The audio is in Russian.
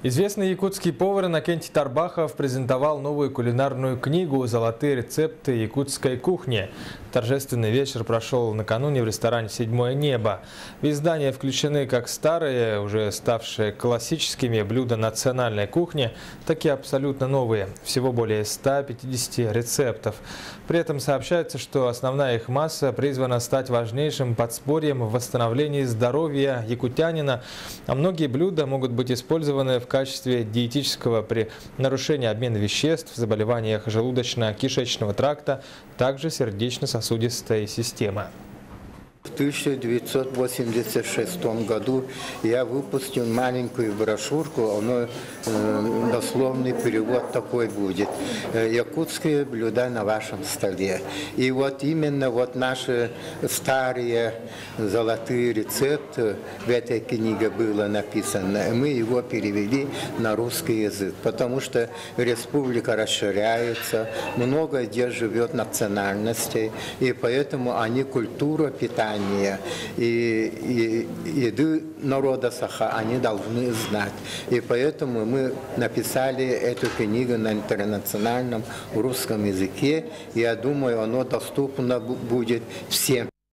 Известный якутский повар Иннокентий Тарбахов презентовал новую кулинарную книгу «Золотые рецепты якутской кухни». Торжественный вечер прошел накануне в ресторане «Седьмое небо». В издание включены как старые, уже ставшие классическими блюда национальной кухни, так и абсолютно новые. Всего более 150 рецептов. При этом сообщается, что основная их масса призвана стать важнейшим подспорьем в восстановлении здоровья якутянина, а многие блюда могут быть использованы в качестве диетического при нарушении обмена веществ, заболеваниях желудочно-кишечного тракта, также сердечно-сосудистой системы. В 1986 году я выпустил маленькую брошюрку, дословный перевод такой будет: «Якутские блюда на вашем столе». И вот именно наши старые золотые рецепты в этой книге было написано. Мы его перевели на русский язык, потому что республика расширяется, много где живет национальностей, и поэтому они культура питания и еды народа Саха они должны знать. И поэтому мы написали эту книгу на интернациональном русском языке. И я думаю, оно доступно будет всем.